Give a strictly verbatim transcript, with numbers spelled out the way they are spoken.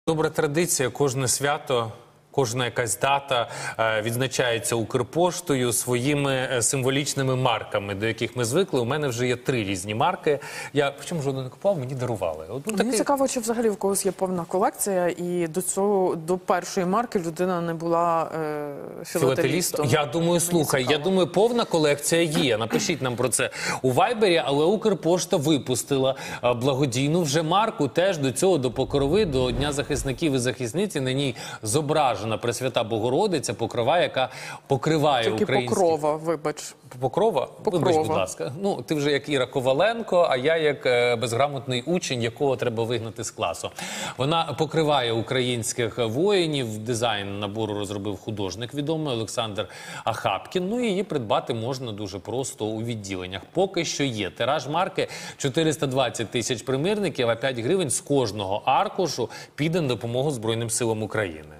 Добра традиція, кожне свято, кожна якась дата е, відзначається Укрпоштою своїми е, символічними марками, до яких ми звикли. У мене вже є три різні марки. Я причому жодного не купував, мені дарували. От, ну, Мені такий... цікаво, чи взагалі в когось є повна колекція, і до цього, до першої марки людина не була е, філателістом. Я думаю, слухай, я думаю, повна колекція є. Напишіть нам про це у Вайбері, але Укрпошта випустила а, благодійну вже марку теж до цього, до Покрови, до Дня захисників і захисниці. На ній зображена Пресвята Богородиця, Покрова, яка покриває Тільки українські... Покрова, вибач. Покрова? Покрова. Вибач, будь ласка. Ну, ти вже як Іра Коваленко, а я як е, безграмотний учень, якого треба вигнати з класу. Вона покриває українських воїнів. Дизайн набору розробив художник відомий Олександр Ахапкін. Ну, і її придбати можна дуже просто у відділеннях. Поки що є. Тираж марки чотириста двадцять тисяч примірників, а п'ять гривень з кожного аркушу піде на допомогу Збройним силам України.